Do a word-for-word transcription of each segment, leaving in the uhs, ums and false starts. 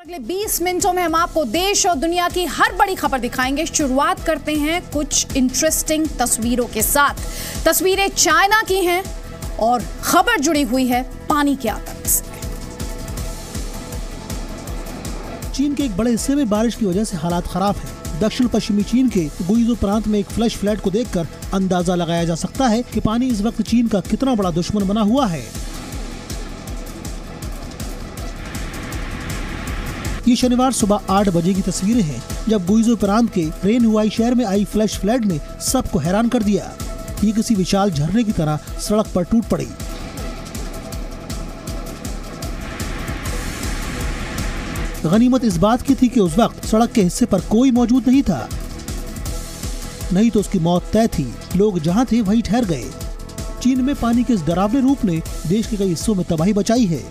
अगले बीस मिनटों में हम आपको देश और दुनिया की हर बड़ी खबर दिखाएंगे। शुरुआत करते हैं कुछ इंटरेस्टिंग तस्वीरों के साथ। तस्वीरें चाइना की हैं और खबर जुड़ी हुई है पानी के आतंक से। चीन के एक बड़े हिस्से में बारिश की वजह से हालात खराब हैं। दक्षिण पश्चिमी चीन के गुइज़ो प्रांत में एक फ्लैश फ्लड को देखकर अंदाजा लगाया जा सकता है कि पानी इस वक्त चीन का कितना बड़ा दुश्मन बना हुआ है। ये शनिवार सुबह आठ बजे की तस्वीरें हैं, जब गुइज़ो प्रांत के रेन हुआई शहर में आई फ्लैश फ्लड ने सबको हैरान कर दिया। ये किसी विशाल झरने की तरह सड़क पर टूट पड़ी। गनीमत इस बात की थी कि उस वक्त सड़क के हिस्से पर कोई मौजूद नहीं था, नहीं तो उसकी मौत तय थी। लोग जहां थे वहीं ठहर गए। चीन में पानी के इस डरावने रूप ने देश के कई हिस्सों में तबाही मचाई है।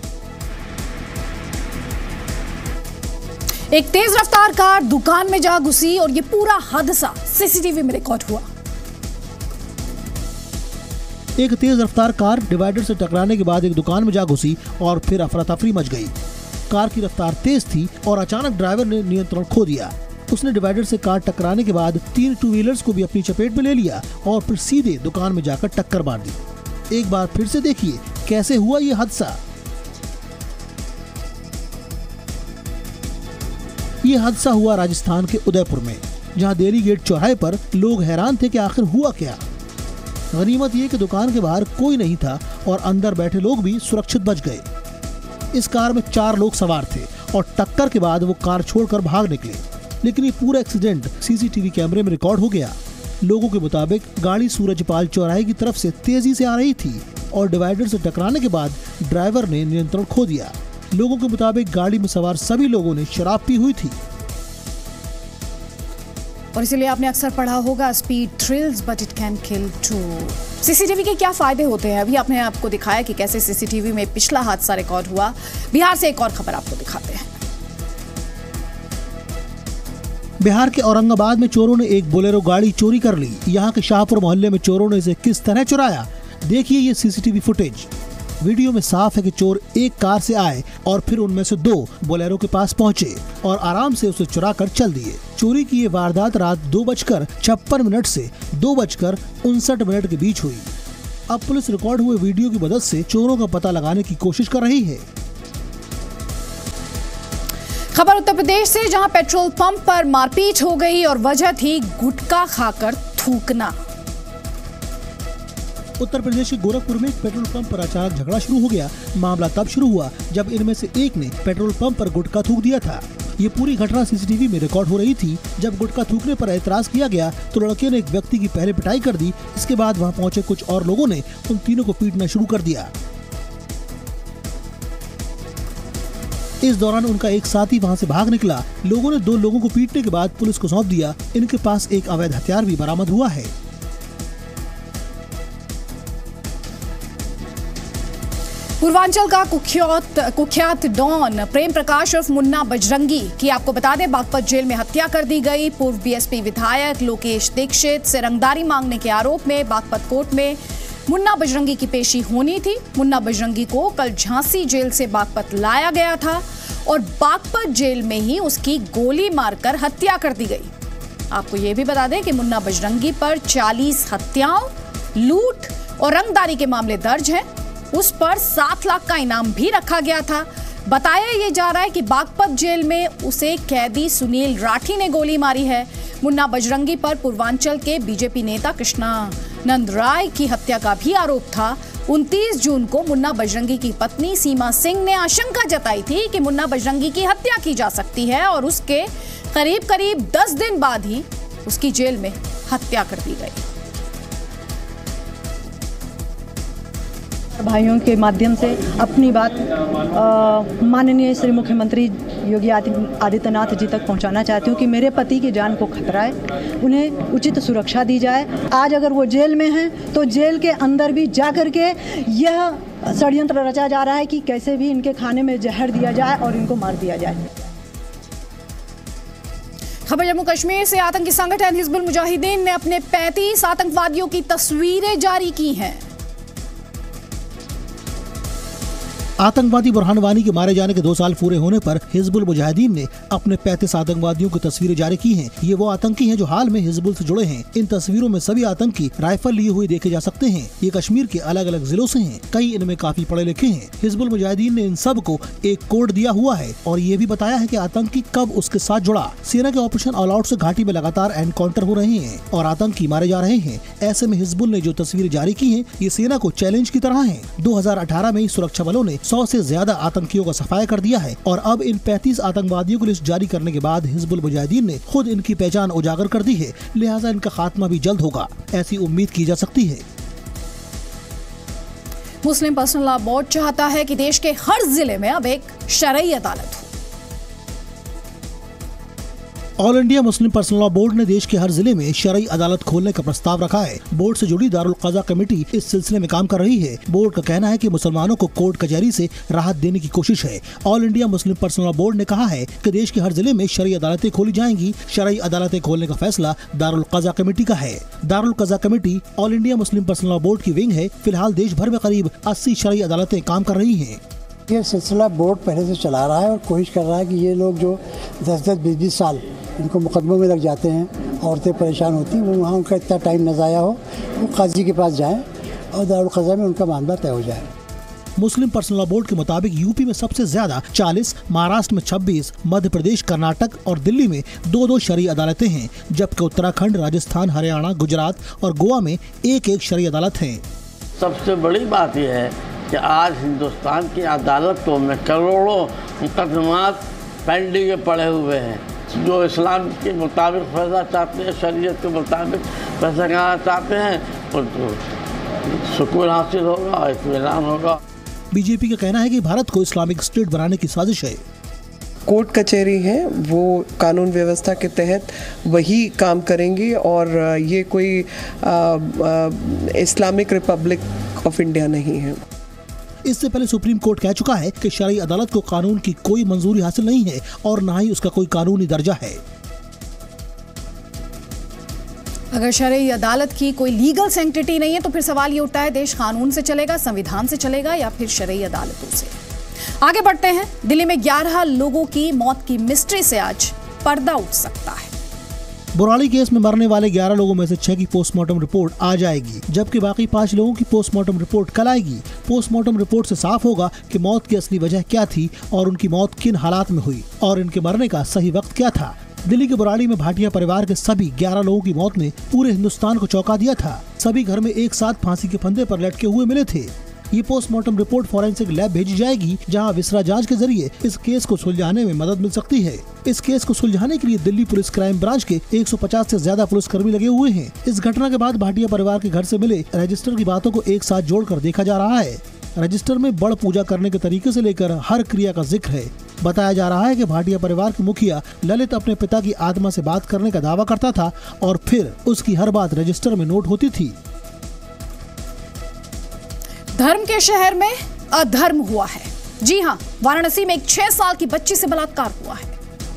एक तेज रफ्तार कार दुकान में जा घुसी और ये पूरा हादसा सीसीटीवी में रिकॉर्ड हुआ। एक तेज रफ्तार कार डिवाइडर से टकराने के बाद एक दुकान में जा घुसी और फिर अफरा तफरी मच गई। कार की रफ्तार तेज थी और अचानक ड्राइवर ने नियंत्रण खो दिया। उसने डिवाइडर से कार टकराने के बाद तीन टू व्हीलर्स को भी अपनी चपेट में ले लिया और फिर सीधे दुकान में जाकर टक्कर मार दी। एक बार फिर से देखिए कैसे हुआ ये हादसा। ये हादसा हुआ राजस्थान के उदयपुर में, जहां देरी गेट चौराहे पर लोग हैरान थे कि आखिर हुआ क्या। गनीमत ये कि दुकान के बाहर कोई नहीं था और अंदर बैठे लोग भी सुरक्षित बच गए। इस कार में चार लोग सवार थे और टक्कर के बाद वो कार छोड़कर भाग निकले, लेकिन ये पूरा एक्सीडेंट सीसीटीवी कैमरे में रिकॉर्ड हो गया। लोगों के मुताबिक गाड़ी सूरजपाल चौराहे की तरफ से तेजी से आ रही थी और डिवाइडर से टकराने के बाद ड्राइवर ने नियंत्रण खो दिया। लोगों के मुताबिक गाड़ी में सवार सभी लोगों ने शराब पी हुई थी। और इसीलिए आपने अक्सर पढ़ा होगा, speed thrills but it can kill too. CCTV के क्या फायदे होते हैं, अभी आपने आपको दिखाया कि कैसे सीसीटीवी में पिछला हादसा रिकॉर्ड हुआ। बिहार से एक और खबर आपको दिखाते हैं। बिहार के औरंगाबाद में चोरों ने एक बोलेरो गाड़ी चोरी कर ली। यहाँ के शाहपुर मोहल्ले में चोरों ने इसे किस तरह चुराया, देखिए ये सीसीटीवी फुटेज। वीडियो में साफ है कि चोर एक कार से आए और फिर उनमें से दो बोलेरो के पास पहुंचे और आराम से उसे चुरा कर चल दिए। चोरी की ये वारदात रात दो बजकर छप्पन मिनट से दो बजकर उनसठ मिनट के बीच हुई। अब पुलिस रिकॉर्ड हुए वीडियो की मदद से चोरों का पता लगाने की कोशिश कर रही है। खबर उत्तर प्रदेश से, जहां पेट्रोल पंप पर मारपीट हो गई और वजह थी गुटखा खाकर थूकना। उत्तर प्रदेश के गोरखपुर में पेट्रोल पंप पर अचानक झगड़ा शुरू हो गया। मामला तब शुरू हुआ जब इनमें से एक ने पेट्रोल पंप पर गुटखा थूक दिया था। ये पूरी घटना सीसीटीवी में रिकॉर्ड हो रही थी। जब गुटखा थूकने पर एतराज किया गया तो लड़के ने एक व्यक्ति की पहले पिटाई कर दी। इसके बाद वहां पहुंचे कुछ और लोगों ने उन तीनों को पीटना शुरू कर दिया। इस दौरान उनका एक साथी वहां से भाग निकला। लोगों ने दो लोगों को पीटने के बाद पुलिस को सौंप दिया। इनके पास एक अवैध हथियार भी बरामद हुआ है। पूर्वांचल का कुख्यात कुख्यात डॉन प्रेम प्रकाश उर्फ मुन्ना बजरंगी की आपको बता दें बागपत जेल में हत्या कर दी गई। पूर्व बीएसपी विधायक लोकेश दीक्षित से रंगदारी मांगने के आरोप में बागपत कोर्ट में मुन्ना बजरंगी की पेशी होनी थी। मुन्ना बजरंगी को कल झांसी जेल से बागपत लाया गया था और बागपत जेल में ही उसकी गोली मारकर हत्या कर दी गई। आपको ये भी बता दें कि मुन्ना बजरंगी पर चालीस हत्याओं, लूट और रंगदारी के मामले दर्ज हैं। उस पर सात लाख का इनाम भी रखा गया था। बताया ये जा रहा है कि बागपत जेल में उसे कैदी सुनील राठी ने गोली मारी है। मुन्ना बजरंगी पर पूर्वांचल के बीजेपी नेता कृष्णानंद राय की हत्या का भी आरोप था। उनतीस जून को मुन्ना बजरंगी की पत्नी सीमा सिंह ने आशंका जताई थी कि मुन्ना बजरंगी की हत्या की जा सकती है और उसके करीब करीब दस दिन बाद ही उसकी जेल में हत्या कर दी गई। भाइयों के माध्यम से अपनी बात माननीय श्री मुख्यमंत्री योगी आदित्यनाथ जी तक पहुंचाना चाहती हूं कि मेरे पति की जान को खतरा है, उन्हें उचित सुरक्षा दी जाए। आज अगर वो जेल में हैं तो जेल के अंदर भी जा कर के यह षड्यंत्र रचा जा रहा है कि कैसे भी इनके खाने में जहर दिया जाए और इनको मार दिया जाए। खबर जम्मू कश्मीर से, आतंकी संगठन हिजबुल मुजाहिदीन ने अपने पैंतीस आतंकवादियों की तस्वीरें जारी की हैं। आतंकवादी बुरहान वानी के मारे जाने के दो साल पूरे होने पर हिजबुल मुजाहिदीन ने अपने पैंतीस आतंकवादियों की तस्वीरें जारी की हैं। ये वो आतंकी हैं जो हाल में हिजबुल से जुड़े हैं। इन तस्वीरों में सभी आतंकी राइफल लिए हुए देखे जा सकते हैं। ये कश्मीर के अलग अलग जिलों से हैं। कई इनमें काफी पढ़े लिखे हैं। हिजबुल मुजाहिदीन ने इन सब को एक कोड दिया हुआ है और ये भी बताया है कि आतंकी कब उसके साथ जुड़ा। सेना के ऑपरेशन ऑल आउट से घाटी में लगातार एनकाउंटर हो रहे हैं और आतंकी मारे जा रहे हैं। ऐसे में हिजबुल ने जो तस्वीरें जारी की हैं, ये सेना को चैलेंज की तरह हैं। दो हज़ार अठारह में सुरक्षा बलों ने सौ से ज्यादा आतंकियों का सफाया कर दिया है और अब इन पैंतीस आतंकवादियों की लिस्ट जारी करने के बाद हिजबुल मुजाहिदीन ने खुद इनकी पहचान उजागर कर दी है। लिहाजा इनका खात्मा भी जल्द होगा, ऐसी उम्मीद की जा सकती है। मुस्लिम पर्सनल लॉ बोर्ड चाहता है कि देश के हर जिले में अब एक शरई अदालत हो। All India Muslim Personal Law Board ने देश के हर जिले में शरई अदालत खोलने का प्रस्ताव रखा है। बोर्ड से जुड़ी दारुल क़ज़ा कमेटी इस सिलसिले में काम कर रही है। बोर्ड का कहना है कि मुसलमानों को कोर्ट कचहरी से राहत देने की कोशिश है। All India Muslim Personal Law Board ने कहा है कि देश के हर जिले में शरई अदालतें खोली जाएंगी। शरई अदालतें खोलने का फैसला दारुल क़ज़ा कमेटी का है। Darul Qaza committee All India Muslim Personal Law Board की विंग है। फिलहाल देश भर में करीब अस्सी शरई अदालतें काम कर रही है। ये सिलसिला बोर्ड पहले से चला रहा है और कोशिश कर रहा है कि ये लोग जो दस दस बीस बीस साल इनको मुकदमों में लग जाते हैं, औरतें परेशान होती हैं, वो वहाँ उनका इतना टाइम न ज़ाया हो, वो काजी के पास जाएं और दारुल क़ज़ा में उनका मामला तय हो जाए। मुस्लिम पर्सनल लॉ बोर्ड के मुताबिक यूपी में सबसे ज्यादा चालीस, महाराष्ट्र में छब्बीस, मध्य प्रदेश, कर्नाटक और दिल्ली में दो दो शरई अदालतें हैं, जबकि उत्तराखंड, राजस्थान, हरियाणा, गुजरात और गोवा में एक एक शरई अदालत है। सबसे बड़ी बात यह है कि आज हिंदुस्तान की अदालतों में करोड़ों मुकदमात पेंडिंग पड़े हुए हैं। जो इस्लाम के मुताबिक फैसला चाहते हैं, शरीयत के मुताबिक फैसला कराना चाहते हैं, और सुकून हासिल होगा, इत्मीनान होगा। बीजेपी का कहना है कि भारत को इस्लामिक स्टेट बनाने की साजिश है। कोर्ट कचहरी है, वो कानून व्यवस्था के तहत वही काम करेंगी और ये कोई इस्लामिक रिपब्लिक ऑफ इंडिया नहीं है। इससे पहले सुप्रीम कोर्ट कह चुका है कि शरई अदालत को कानून की कोई मंजूरी हासिल नहीं है और न ही उसका कोई कानूनी दर्जा है। अगर शरई अदालत की कोई लीगल सैंक्टिटी नहीं है तो फिर सवाल ये उठता है, देश कानून से चलेगा, संविधान से चलेगा या फिर शरई अदालतों से? आगे बढ़ते हैं। दिल्ली में ग्यारह लोगों की मौत की मिस्ट्री से आज पर्दा उठ सकता है। बुराड़ी केस में मरने वाले ग्यारह लोगों में से छह की पोस्टमार्टम रिपोर्ट आ जाएगी, जबकि बाकी पाँच लोगों की पोस्टमार्टम रिपोर्ट कल आएगी। पोस्टमार्टम रिपोर्ट से साफ होगा कि मौत की असली वजह क्या थी और उनकी मौत किन हालात में हुई और इनके मरने का सही वक्त क्या था। दिल्ली के बुराड़ी में भाटिया परिवार के सभी ग्यारह लोगों की मौत ने पूरे हिंदुस्तान को चौंका दिया था। सभी घर में एक साथ फांसी के फंदे पर लटके हुए मिले थे। ये पोस्टमार्टम रिपोर्ट फॉरेंसिक लैब भेजी जाएगी, जहां विसरा जांच के जरिए इस केस को सुलझाने में मदद मिल सकती है। इस केस को सुलझाने के लिए दिल्ली पुलिस क्राइम ब्रांच के एक सौ पचास से ज्यादा पुलिसकर्मी लगे हुए हैं। इस घटना के बाद भाटिया परिवार के घर से मिले रजिस्टर की बातों को एक साथ जोड़कर देखा जा रहा है। रजिस्टर में बड़ पूजा करने के तरीके से लेकर हर क्रिया का जिक्र है। बताया जा रहा है कि भाटिया परिवार के मुखिया ललित अपने पिता की आत्मा से बात करने का दावा करता था और फिर उसकी हर बात रजिस्टर में नोट होती थी। धर्म के शहर में अधर्म हुआ है। जी हां, वाराणसी में एक छह साल की बच्ची से बलात्कार हुआ है।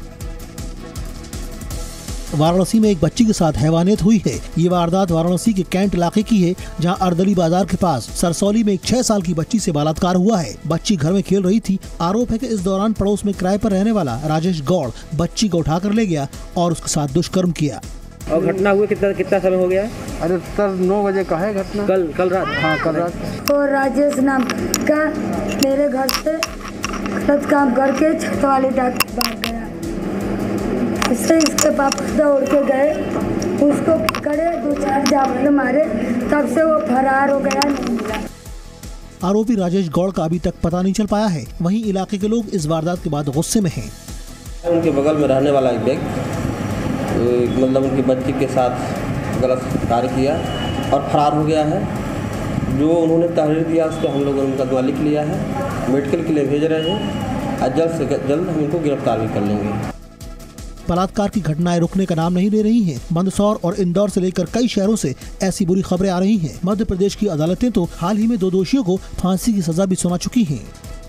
वाराणसी में एक बच्ची के साथ हैवानियत हुई है। ये वारदात वाराणसी के कैंट इलाके की है, जहां अर्दली बाजार के पास सरसौली में एक छह साल की बच्ची से बलात्कार हुआ है। बच्ची घर में खेल रही थी। आरोप है कि इस दौरान पड़ोस में किराए पर रहने वाला राजेश गौड़ बच्ची को उठाकर ले गया और उसके साथ दुष्कर्म किया। और घटना हुए कितना कितना समय हो गया? अरे सर नौ बजे का है घटना। कल कल रात? हाँ कल रात। और राजेश नाम का मेरे घर से गलत काम करके छत वाली डाक भाग गया। इससे इसके पापा दौड़ के गए, उसको पकड़े, दो चार जावड़े मारे, तब से वो फरार हो गया, नहीं मिला। आरोपी राजेश गौड़ का अभी तक पता नहीं चल पाया है। वहीं इलाके के लोग इस वारदात के बाद गुस्से में हैं। उनके बगल में रहने वाला एक व्यक्ति मतलब उनकी बच्ची के साथ गलत कार्य किया और फरार हो गया है। जो उन्होंने तहरीर दिया उस पर हम लोगों ने उनका गवाही लिख लिया है, मेडिकल के लिए भेज रहे हैं और जल्द से जल्द हम इनको गिरफ्तार भी कर लेंगे। बलात्कार की घटनाएं रुकने का नाम नहीं ले रही हैं। मंदसौर और इंदौर से लेकर कई शहरों से ऐसी बुरी खबरें आ रही हैं। मध्य प्रदेश की अदालतें तो हाल ही में दो दोषियों को फांसी की सजा भी सुना चुकी हैं।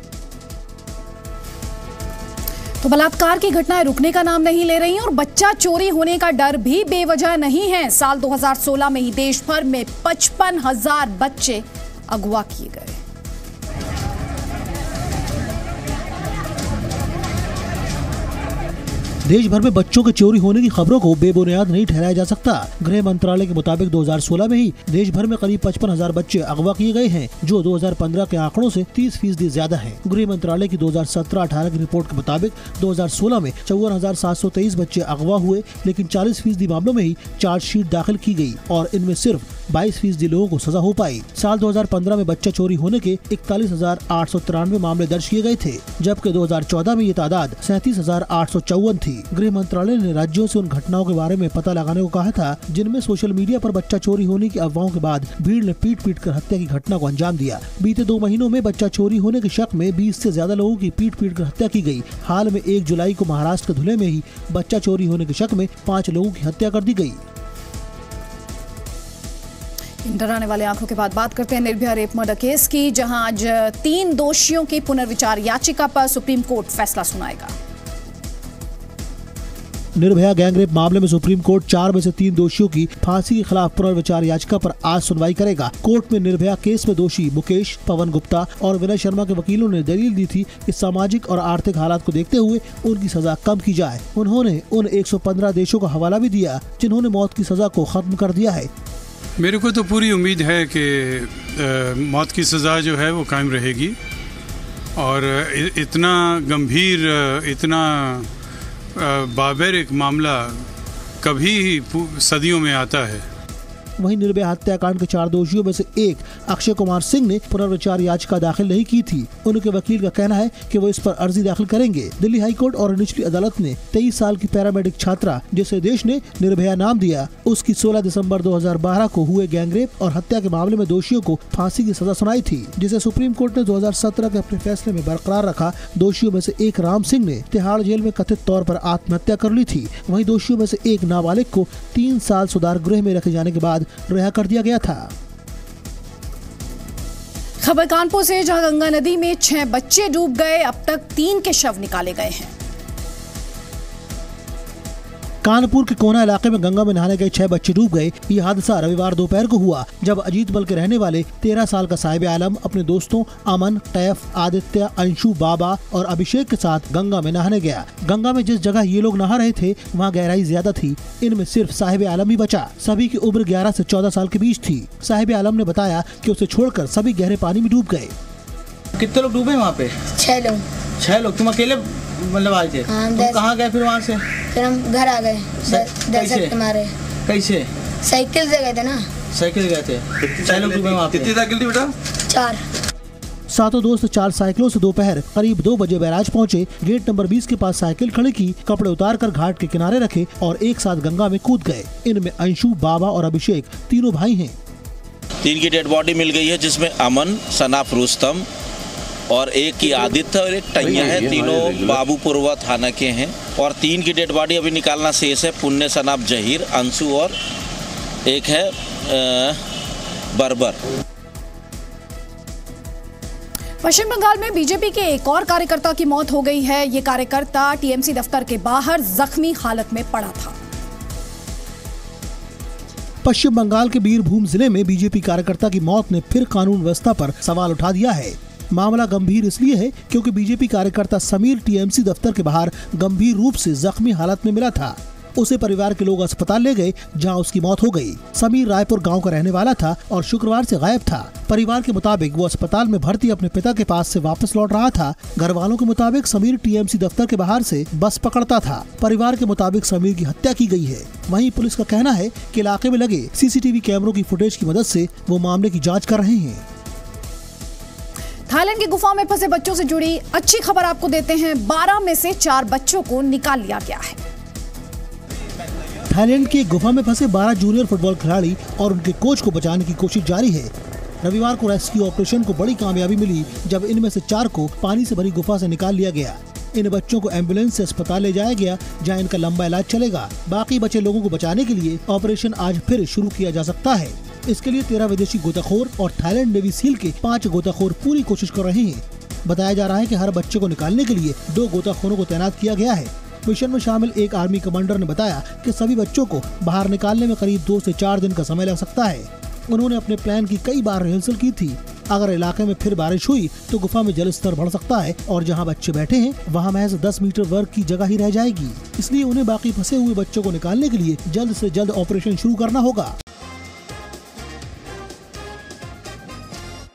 तो बलात्कार की घटनाएं रुकने का नाम नहीं ले रही और बच्चा चोरी होने का डर भी बेवजह नहीं है। साल दो हज़ार सोलह में ही देश भर में पचपन हजार बच्चे अगवा किए गए। देश भर में बच्चों के चोरी होने की खबरों को बेबुनियाद नहीं ठहराया जा सकता। गृह मंत्रालय के मुताबिक दो हज़ार सोलह में ही देश भर में करीब पचपन हजार बच्चे अगवा किए गए हैं, जो दो हज़ार पंद्रह के आंकड़ों से तीस फीसदी ज्यादा है। गृह मंत्रालय की दो हज़ार सत्रह अठारह की रिपोर्ट के मुताबिक दो हज़ार सोलह में चौवन हजार सात सौ तेईस बच्चे अगवा हुए, लेकिन चालीस फीसदी मामलों में ही चार्जशीट दाखिल की गई और इनमें सिर्फ बाईस फीसदी लोगों को सजा हो पाई। साल दो हज़ार पंद्रह में बच्चा चोरी होने के इकतालीस हजार आठ सौ तिरानवे मामले दर्ज किए गए थे, जबकि दो हज़ार चौदह में ये तादाद सैंतीस हजार आठ सौ चौवन थी। गृह मंत्रालय ने राज्यों से उन घटनाओं के बारे में पता लगाने को कहा था जिनमें सोशल मीडिया पर बच्चा चोरी होने की अफवाहों के बाद भीड़ ने पीट पीट कर हत्या की घटना को अंजाम दिया। बीते दो महीनों में बच्चा चोरी होने के शक में बीस से ज्यादा लोगों की पीट पीट कर हत्या की गई। हाल में एक जुलाई को महाराष्ट्र के धुले में ही बच्चा चोरी होने के शक में पाँच लोगों की हत्या कर दी गई। डराने वाले आंकड़ों के बाद बात करते हैं निर्भया रेप मर्डर केस की, जहां आज तीन दोषियों की पुनर्विचार याचिका पर सुप्रीम कोर्ट फैसला सुनाएगा। निर्भया गैंगरेप मामले में सुप्रीम कोर्ट चार में से तीन दोषियों की फांसी के खिलाफ पुनर्विचार याचिका पर आज सुनवाई करेगा। कोर्ट में निर्भया केस में दोषी मुकेश, पवन गुप्ता और विनय शर्मा के वकीलों ने दलील दी थी कि सामाजिक और आर्थिक हालात को देखते हुए उनकी सजा कम की जाए। उन्होंने उन एक सौ पंद्रह देशों का हवाला भी दिया जिन्होंने मौत की सजा को खत्म कर दिया है। मेरे को तो पूरी उम्मीद है कि मौत की सज़ा जो है वो कायम रहेगी और इतना गंभीर, इतना बाबरिक मामला कभी सदियों में आता है। वहीं निर्भया हत्याकांड के चार दोषियों में से एक अक्षय कुमार सिंह ने पुनर्विचार याचिका दाखिल नहीं की थी। उनके वकील का कहना है कि वो इस पर अर्जी दाखिल करेंगे। दिल्ली हाईकोर्ट और निचली अदालत ने तेईस साल की पैरामेडिक छात्रा, जिसे देश ने निर्भया नाम दिया, उसकी सोलह दिसंबर दो हज़ार बारह को हुए गैंगरेप और हत्या के मामले में दोषियों को फांसी की सजा सुनाई थी, जिसे सुप्रीम कोर्ट ने दो हज़ार सत्रह के अपने फैसले में बरकरार रखा। दोषियों में से एक राम सिंह ने तिहाड़ जेल में कथित तौर पर आत्महत्या कर ली थी। वहीं दोषियों में से एक नाबालिग को तीन साल सुधार गृह में रखे जाने के बाद रिहा कर दिया गया था। खबर कानपुर से, जहां गंगा नदी में छह बच्चे डूब गए, अब तक तीन के शव निकाले गए हैं। कानपुर के कोना इलाके में गंगा में नहाने गए छह बच्चे डूब गए। ये हादसा रविवार दोपहर को हुआ जब अजीतमल के रहने वाले तेरह साल का साहिब आलम अपने दोस्तों अमन, कैफ, आदित्य, अंशु, बाबा और अभिषेक के साथ गंगा में नहाने गया। गंगा में जिस जगह ये लोग नहा रहे थे वहाँ गहराई ज्यादा थी। इनमें सिर्फ साहिब आलम ही बचा। सभी की उम्र ग्यारह से चौदह साल के बीच थी। साहिब आलम ने बताया कि उसे छोड़कर सभी गहरे पानी में डूब गए। कितने लोग डूबे वहाँ पे? छह लोग। छह लोग। तुम अकेले मतलब आए थे? हाँ, तुम कहाँ गए फिर वहाँ से? फिर हम घर आ गए दहशत के मारे। कैसे? साइकिल से गए थे ना। साइकिल गए थे। छह लोग डूबे वहाँ पे। कितनी साइकिल थी बेटा? चार। सातों दोस्त चार साइकिलों से दोपहर करीब दो बजे बैराज पहुँचे। गेट नंबर बीस के पास साइकिल खड़ी की, कपड़े उतार कर घाट के किनारे रखे और एक साथ गंगा में कूद गए। इनमें अंशु, बाबा और अभिषेक तीनों भाई हैं। तीन की डेड बॉडी मिल गई है, जिसमें अमन, सनाफ रुस्तम और एक की आदित्य और एक टैया है। तीनों बाबूपुरवा थाना के हैं और तीन की डेड बॉडी अभी निकालना शेष है। पुण्य, सनाफ, जहीर, अंशु और एक है बर्बर। पश्चिम बंगाल में बीजेपी के एक और कार्यकर्ता की मौत हो गई है। ये कार्यकर्ता टीएमसी दफ्तर के बाहर जख्मी हालत में पड़ा था। पश्चिम बंगाल के बीरभूम जिले में बीजेपी कार्यकर्ता की मौत ने फिर कानून व्यवस्था पर सवाल उठा दिया है। मामला गंभीर इसलिए है क्योंकि बीजेपी कार्यकर्ता समीर टीएमसी दफ्तर के बाहर गंभीर रूप से जख्मी हालत में मिला था। उसे परिवार के लोग अस्पताल ले गए, जहां उसकी मौत हो गई। समीर रायपुर गांव का रहने वाला था और शुक्रवार से गायब था। परिवार के मुताबिक वो अस्पताल में भर्ती अपने पिता के पास से वापस लौट रहा था। घर वालों के मुताबिक समीर टीएमसी दफ्तर के बाहर से बस पकड़ता था। परिवार के मुताबिक समीर की हत्या की गई है। वहीं पुलिस का कहना है कि इलाके में लगे सीसीटीवी कैमरों की फुटेज की मदद से वो मामले की जाँच कर रहे हैं। थाईलैंड की गुफा में फंसे बच्चों से जुड़ी अच्छी खबर आपको देते हैं। बारह में से चार बच्चों को निकाल लिया गया है। थाईलैंड की गुफा में फंसे बारह जूनियर फुटबॉल खिलाड़ी और उनके कोच को बचाने की कोशिश जारी है। रविवार को रेस्क्यू ऑपरेशन को बड़ी कामयाबी मिली जब इनमें से चार को पानी से भरी गुफा से निकाल लिया गया। इन बच्चों को एम्बुलेंस से अस्पताल ले जाया गया, जहां इनका लंबा इलाज चलेगा। बाकी बचे लोगों को बचाने के लिए ऑपरेशन आज फिर शुरू किया जा सकता है। इसके लिए तेरह विदेशी गोताखोर और थाईलैंड नेवी सील के पाँच गोताखोर पूरी कोशिश कर रहे हैं। बताया जा रहा है कि हर बच्चे को निकालने के लिए दो गोताखोरों को तैनात किया गया है। मिशन में शामिल एक आर्मी कमांडर ने बताया कि सभी बच्चों को बाहर निकालने में करीब दो से चार दिन का समय लग सकता है। उन्होंने अपने प्लान की कई बार रिहर्सल की थी। अगर इलाके में फिर बारिश हुई तो गुफा में जल स्तर बढ़ सकता है और जहां बच्चे बैठे हैं वहां महज दस मीटर वर्ग की जगह ही रह जाएगी। इसलिए उन्हें बाकी फंसे हुए बच्चों को निकालने के लिए जल्द से जल्द ऑपरेशन शुरू करना होगा।